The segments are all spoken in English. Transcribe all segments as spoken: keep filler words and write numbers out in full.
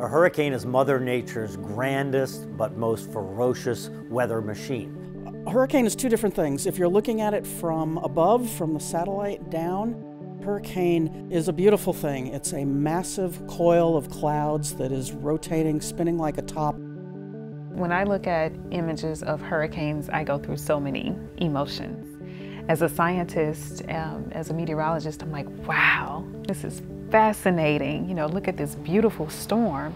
A hurricane is Mother Nature's grandest but most ferocious weather machine. A hurricane is two different things. If you're looking at it from above, from the satellite down, a hurricane is a beautiful thing. It's a massive coil of clouds that is rotating, spinning like a top. When I look at images of hurricanes, I go through so many emotions. As a scientist, um, as a meteorologist, I'm like, wow, this is fascinating. You know, look at this beautiful storm.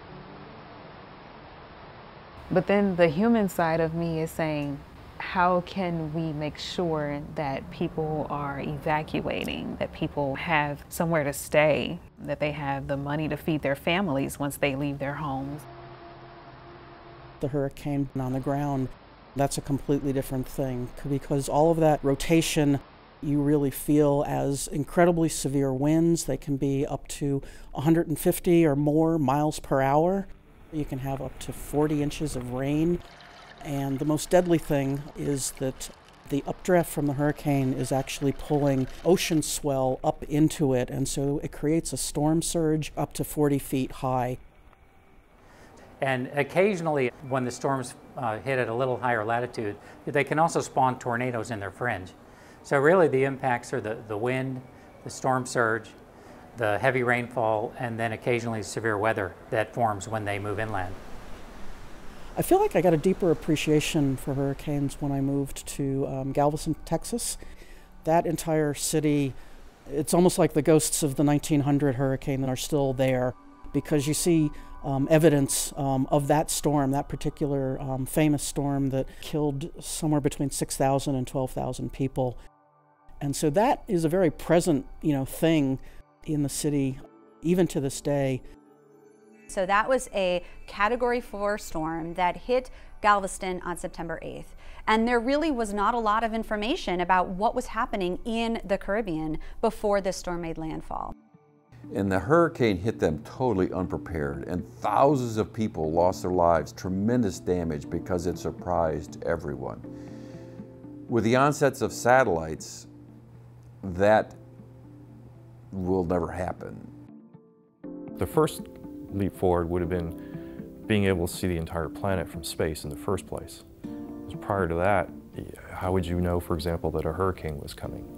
But then the human side of me is saying, how can we make sure that people are evacuating, that people have somewhere to stay, that they have the money to feed their families once they leave their homes? The hurricane on the ground, that's a completely different thing, because all of that rotation you really feel as incredibly severe winds. They can be up to one hundred fifty or more miles per hour. You can have up to forty inches of rain. And the most deadly thing is that the updraft from the hurricane is actually pulling ocean swell up into it, and so it creates a storm surge up to forty feet high. And occasionally, when the storms uh, hit at a little higher latitude, they can also spawn tornadoes in their fringe. So really the impacts are the, the wind, the storm surge, the heavy rainfall, and then occasionally severe weather that forms when they move inland. I feel like I got a deeper appreciation for hurricanes when I moved to um, Galveston, Texas. That entire city, it's almost like the ghosts of the nineteen hundred hurricane that are still there, because you see um, evidence um, of that storm, that particular um, famous storm that killed somewhere between six thousand and twelve thousand people. And so that is a very present, you know, thing in the city, even to this day. So that was a Category four storm that hit Galveston on September eighth. And there really was not a lot of information about what was happening in the Caribbean before this storm made landfall. And the hurricane hit them totally unprepared, and thousands of people lost their lives, tremendous damage because it surprised everyone. With the onsets of satellites, that will never happen. The first leap forward would have been being able to see the entire planet from space in the first place. Because prior to that, how would you know, for example, that a hurricane was coming?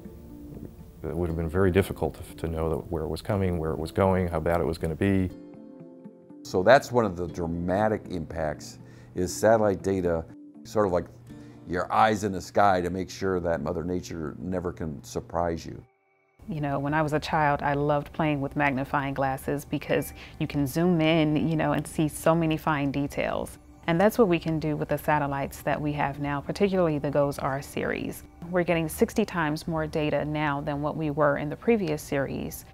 It would have been very difficult to, to know that where it was coming, where it was going, how bad it was going to be. So that's one of the dramatic impacts, is satellite data, sort of like your eyes in the sky to make sure that Mother Nature never can surprise you. You know, when I was a child, I loved playing with magnifying glasses because you can zoom in, you know, and see so many fine details. And that's what we can do with the satellites that we have now, particularly the GOES-R series. We're getting sixty times more data now than what we were in the previous series.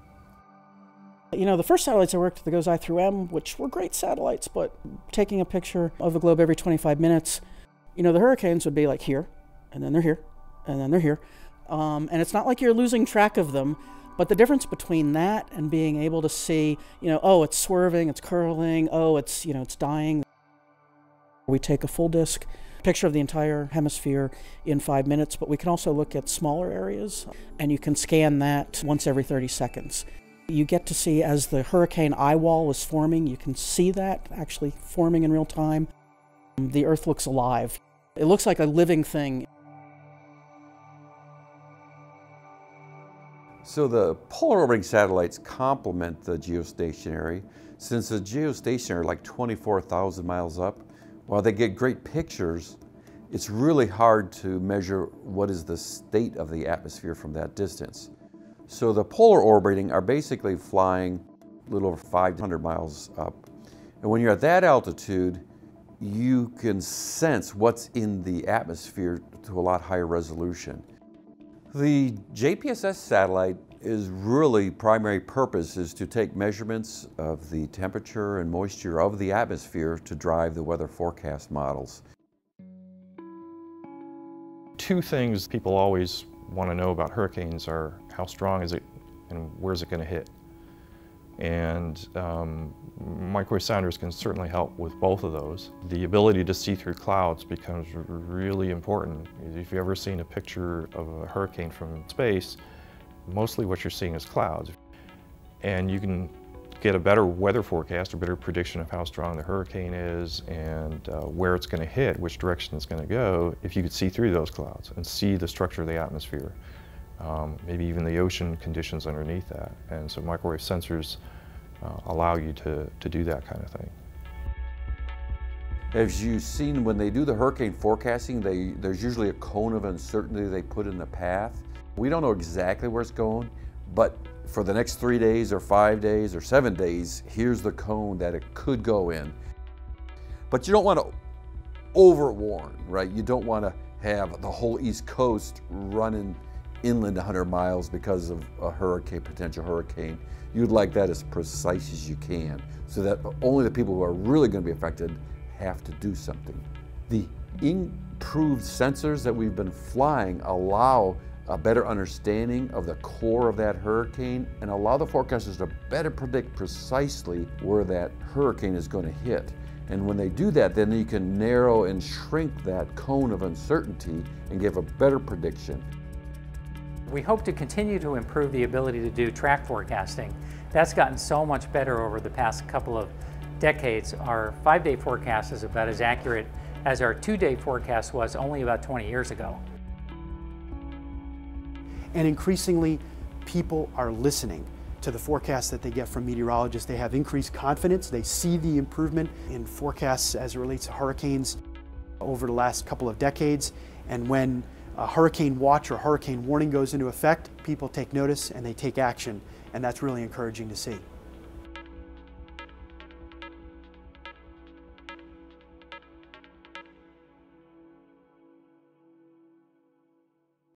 You know, the first satellites I worked, the GOES-I through M, which were great satellites, but taking a picture of the globe every twenty-five minutes, you know, the hurricanes would be like here, and then they're here, and then they're here. Um, and it's not like you're losing track of them, but the difference between that and being able to see, you know, oh, it's swerving, it's curling, oh, it's, you know, it's dying. We take a full disk picture of the entire hemisphere in five minutes, but we can also look at smaller areas, and you can scan that once every thirty seconds. You get to see, as the hurricane eye wall is forming, you can see that actually forming in real time. The Earth looks alive. It looks like a living thing. So the polar orbiting satellites complement the geostationary. Since the geostationary, like twenty-four thousand miles up, while they get great pictures, it's really hard to measure what is the state of the atmosphere from that distance. So the polar orbiting are basically flying a little over five hundred miles up. And when you're at that altitude, you can sense what's in the atmosphere to a lot higher resolution. The J P S S satellite is really primary purpose is to take measurements of the temperature and moisture of the atmosphere to drive the weather forecast models. Two things people always want to know about hurricanes are how strong is it and where's it going to hit. And um, microwave sounders can certainly help with both of those. The ability to see through clouds becomes really important. If you've ever seen a picture of a hurricane from space, mostly what you're seeing is clouds. And you can get a better weather forecast, a better prediction of how strong the hurricane is and uh, where it's going to hit, which direction it's going to go, if you could see through those clouds and see the structure of the atmosphere, um, maybe even the ocean conditions underneath that. And so microwave sensors uh, allow you to, to do that kind of thing. As you've seen, when they do the hurricane forecasting, they, there's usually a cone of uncertainty they put in the path. We don't know exactly where it's going, but for the next three days or five days or seven days, here's the cone that it could go in. But you don't want to overwarn, right? You don't want to have the whole East Coast running inland one hundred miles because of a hurricane, potential hurricane. You'd like that as precise as you can, so that only the people who are really going to be affected have to do something. The improved sensors that we've been flying allow a better understanding of the core of that hurricane and allow the forecasters to better predict precisely where that hurricane is going to hit. And when they do that, then you can narrow and shrink that cone of uncertainty and give a better prediction. We hope to continue to improve the ability to do track forecasting. That's gotten so much better over the past couple of decades. Our five-day forecast is about as accurate as our two-day forecast was only about twenty years ago. And increasingly, people are listening to the forecasts that they get from meteorologists. They have increased confidence. They see the improvement in forecasts as it relates to hurricanes over the last couple of decades. And when a hurricane watch or hurricane warning goes into effect, people take notice and they take action. And that's really encouraging to see.